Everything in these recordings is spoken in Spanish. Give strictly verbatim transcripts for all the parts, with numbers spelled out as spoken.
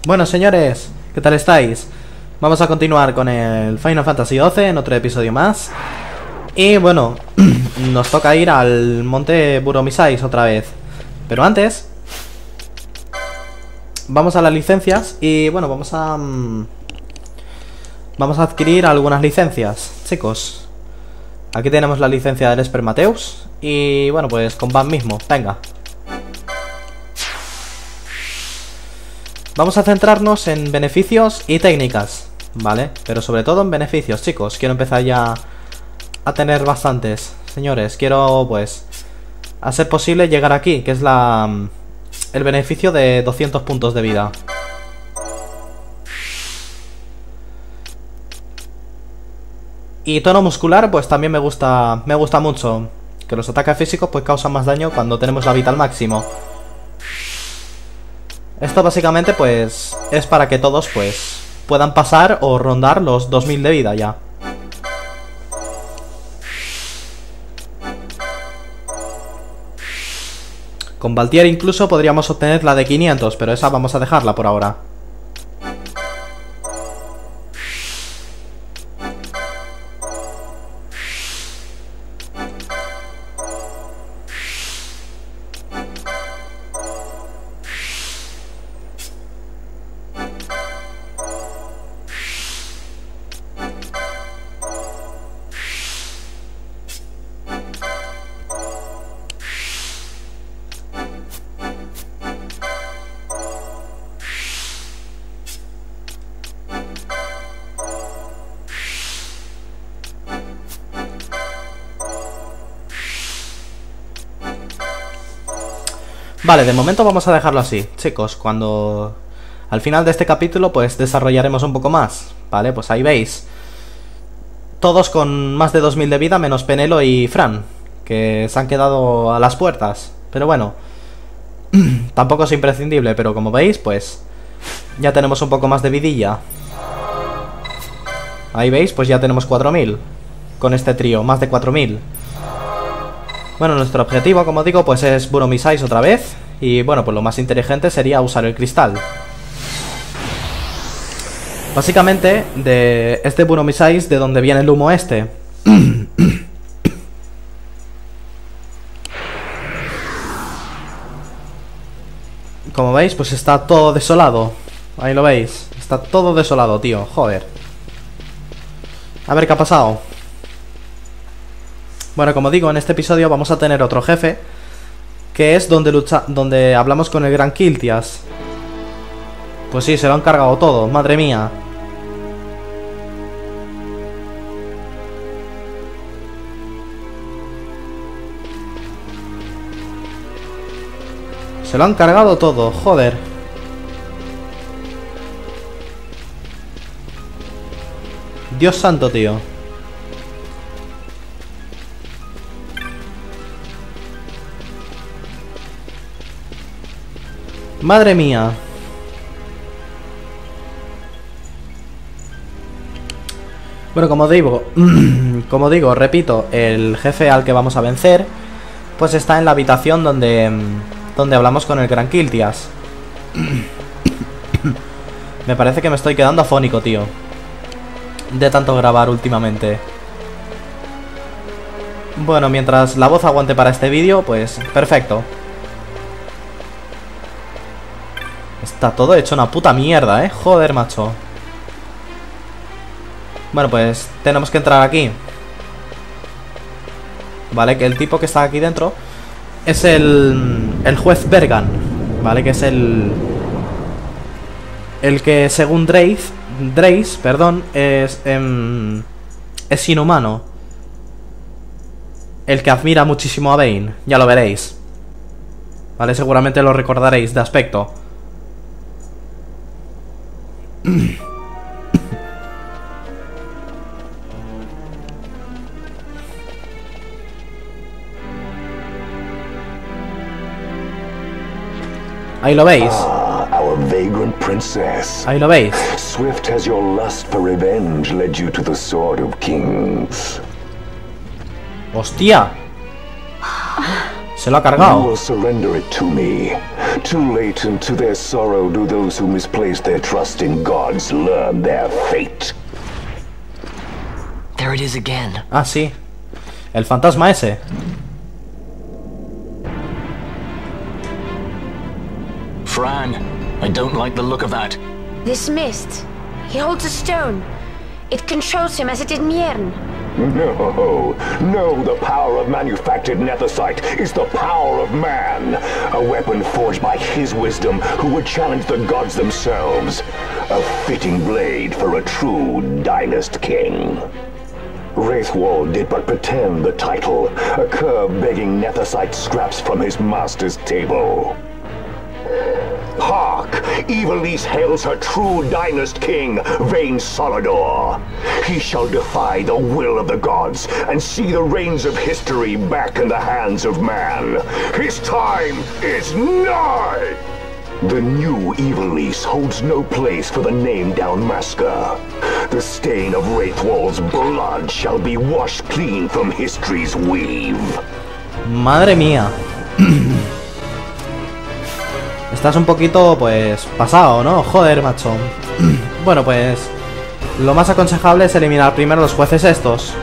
Bueno, señores, ¿qué tal estáis? Vamos a continuar con el Final Fantasy doce en otro episodio más. Y bueno, nos toca ir al monte Buromisais otra vez. Pero antes vamos a las licencias y bueno, vamos a... Um, vamos a adquirir algunas licencias, chicos. Aquí tenemos la licencia del Spermatheus. Y bueno, pues con Van mismo, venga. Vamos a centrarnos en beneficios y técnicas, ¿vale? Pero sobre todo en beneficios, chicos. Quiero empezar ya a tener bastantes. Señores, quiero, pues, a ser posible llegar aquí, que es la... el beneficio de doscientos puntos de vida. Y tono muscular, pues también me gusta, me gusta mucho. Que los ataques físicos, pues, causan más daño cuando tenemos la vida al máximo. Esto básicamente pues es para que todos pues puedan pasar o rondar los dos mil de vida ya. Con Valtier incluso podríamos obtener la de quinientos, pero esa vamos a dejarla por ahora. Vale, de momento vamos a dejarlo así, chicos. Cuando al final de este capítulo pues desarrollaremos un poco más, ¿vale? Pues ahí veis. Todos con más de dos mil de vida, menos Penelo y Fran, que se han quedado a las puertas. Pero bueno, tampoco es imprescindible, pero como veis, pues ya tenemos un poco más de vidilla. Ahí veis, pues ya tenemos cuatro mil con este trío, más de cuatro mil. Bueno, nuestro objetivo, como digo, pues es Buromisais otra vez. Y bueno, pues lo más inteligente sería usar el cristal. Básicamente, de este Buromisais, de donde viene el humo este. Como veis, pues está todo desolado. Ahí lo veis, está todo desolado, tío, joder. A ver qué ha pasado. Bueno, como digo, en este episodio vamos a tener otro jefe, que es donde lucha, donde hablamos con el Gran Kiltias. Pues sí, se lo han cargado todo, madre mía. Se lo han cargado todo, joder. Dios santo, tío. Madre mía. Bueno, como digo, como digo, repito, el jefe al que vamos a vencer, pues está en la habitación donde, donde hablamos con el Gran Kiltias. Me parece que me estoy quedando afónico, tío, de tanto grabar últimamente. Bueno, mientras la voz aguante para este vídeo, pues perfecto. Está todo hecho una puta mierda, eh. Joder, macho. Bueno, pues tenemos que entrar aquí. Vale, que el tipo que está aquí dentro es el, el juez Bergan, vale, que es el el que según Drace, Drace, perdón, es em, es inhumano. El que admira muchísimo a Bane, ya lo veréis. Vale, seguramente lo recordaréis de aspecto. Ahí lo veis. Ah, our vagrant princess. Ahí lo veis. Swift has your lust for revenge led you to the Sword of Kings. Hostia. Se lo ha You cargado. will surrender it to me. Too late, and to their sorrow do those who misplace their trust in gods learn their fate. There it is again. Ah, sí. El fantasma ese. Fran, I don't like the look of that. This mist. He holds a stone. It controls him as it did Miern. No, no, the power of manufactured nethicite is the power of man. A weapon forged by his wisdom who would challenge the gods themselves. A fitting blade for a true dynast king. Wraithwall did but pretend the title, a cur begging nethicite scraps from his master's table. Hark! Evilise hails her true dynast king, Vayne Solidor. He shall defy the will of the gods and see the reins of history back in the hands of man. His time is nigh! The new Evilise holds no place for the name Dalmasca. The stain of Wraithwall's blood shall be washed clean from history's weave. Madre mía. Estás un poquito, pues, pasado, ¿no? Joder, macho. Bueno, pues... lo más aconsejable es eliminar primero los jueces estos.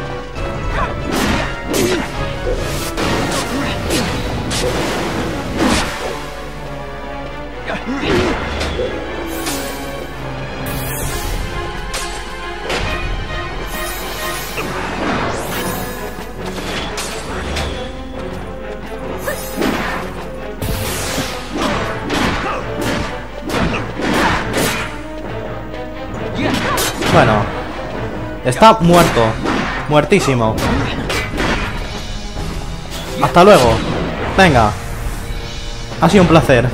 Bueno, está muerto. Muertísimo. Hasta luego. Venga. Ha sido un placer.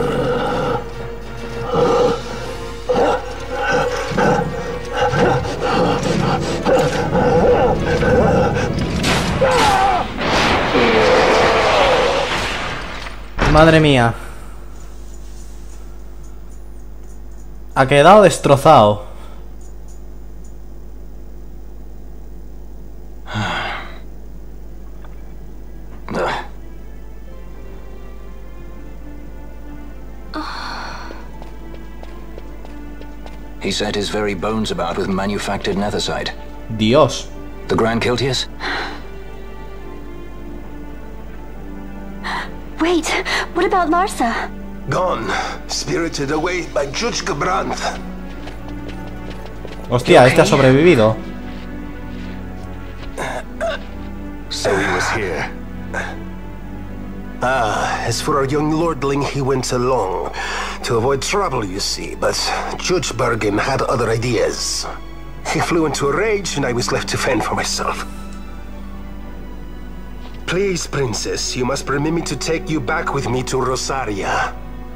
Madre mía. Ha quedado destrozado. He sent his very bones about with manufactured nethicite. Dios. The Grand Kiltias? Wait, what about Larsa? Gone, spirited away by Judge Gabranth. Hostia, este ha sobrevivido. So he was here. Ah, as for our young lordling, he went along. To avoid trouble, you see, but Judge Bergen had other ideas. He flew into a rage, and I was left to fend for myself. Please, Princess, you must permit me to take you back with me to Rosaria.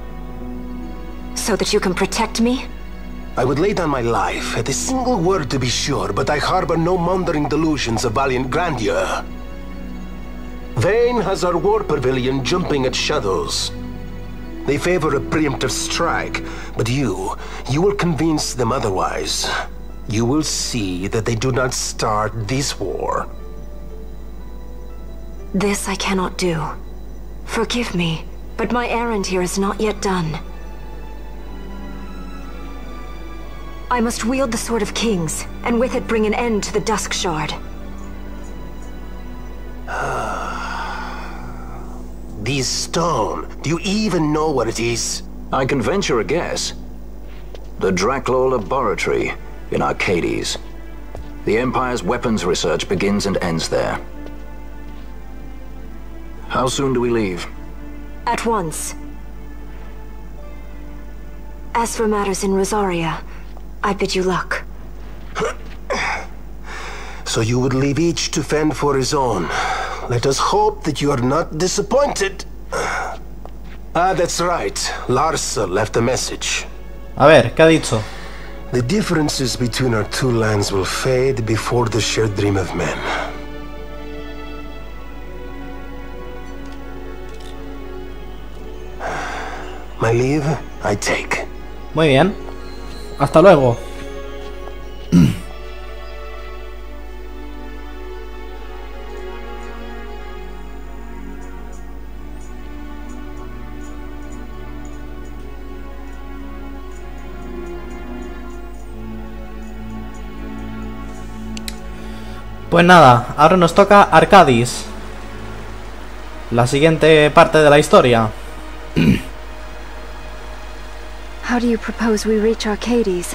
So that you can protect me? I would lay down my life, at a single word to be sure, but I harbor no mundane delusions of valiant grandeur. Vayne has our war pavilion jumping at shadows. They favor a preemptive strike, but you, you will convince them otherwise. You will see that they do not start this war. This I cannot do. Forgive me, but my errand here is not yet done. I must wield the Sword of Kings, and with it bring an end to the Dusk Shard. This stone, do you even know what it is? I can venture a guess. The Draclaw Laboratory in Arcades. The Empire's weapons research begins and ends there. How soon do we leave? At once. As for matters in Rosaria, I bid you luck. So you would leave each to fend for his own. Let us hope that you are not disappointed. Ah, that's right. Larsa left a message. A ver, ¿qué ha dicho? The differences between our two lands will fade before the shared dream of men. My leave, I take. Muy bien. Hasta luego. Pues nada, ahora nos toca Arcadis. La siguiente parte de la historia. How do you propose we reach Arcades?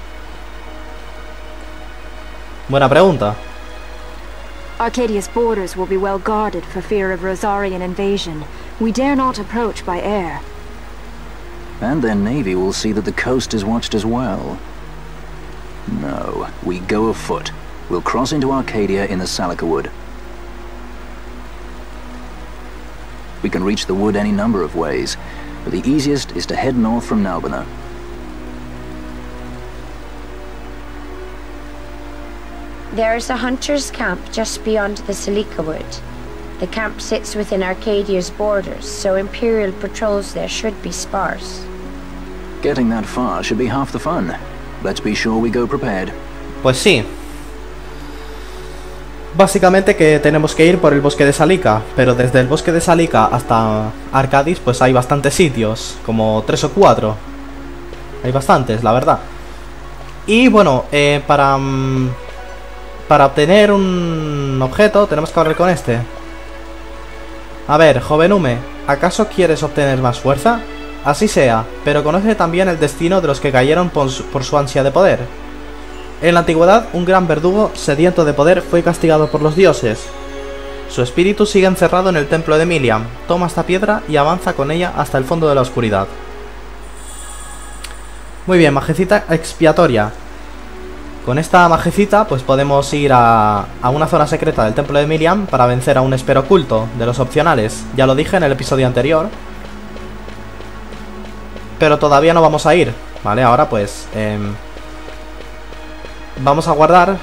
Buena pregunta. Arcadia's borders will be well guarded for fear of Rosarian invasion. We dare not approach by air. And their navy will see that the coast is watched as well. No, we go afoot. We'll cross into Arcadia in the Salika Wood. We can reach the wood any number of ways, but the easiest is to head north from Nalbina. There is a hunter's camp just beyond the Salika Wood. The camp sits within Arcadia's borders, so Imperial patrols there should be sparse. Getting that far should be half the fun. Let's be sure we go prepared. Pues sí. Básicamente que tenemos que ir por el bosque de Salika, pero desde el bosque de Salika hasta Arcadis pues hay bastantes sitios, como tres o cuatro. Hay bastantes, la verdad. Y bueno, eh, para... Um, para obtener un objeto tenemos que hablar con este. A ver, joven Ume, ¿acaso quieres obtener más fuerza? Así sea, pero conoce también el destino de los que cayeron por su, por su ansia de poder. En la antigüedad, un gran verdugo sediento de poder fue castigado por los dioses. Su espíritu sigue encerrado en el templo de Miliam. Toma esta piedra y avanza con ella hasta el fondo de la oscuridad. Muy bien, majecita expiatoria. Con esta majecita pues podemos ir a, a una zona secreta del templo de Miliam para vencer a un espero oculto de los opcionales. Ya lo dije en el episodio anterior. Pero todavía no vamos a ir, ¿vale? Ahora pues... Eh, vamos a guardar.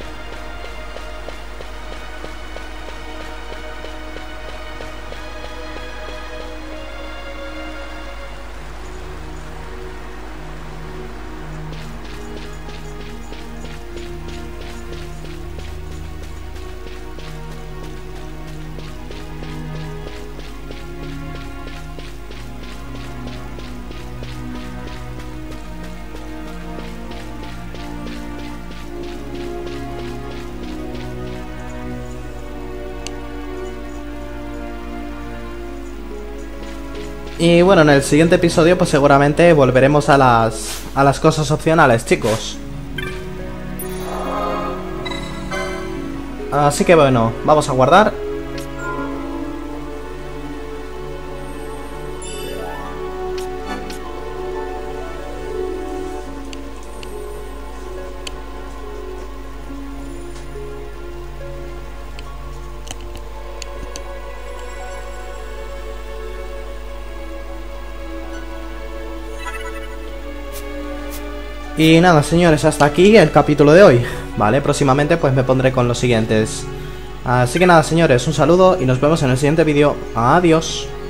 Y bueno, en el siguiente episodio pues seguramente volveremos a las, a las cosas opcionales, chicos. Así que bueno, vamos a guardar. Y nada, señores, hasta aquí el capítulo de hoy, ¿vale? Próximamente pues me pondré con los siguientes. Así que nada, señores, un saludo y nos vemos en el siguiente vídeo. Adiós.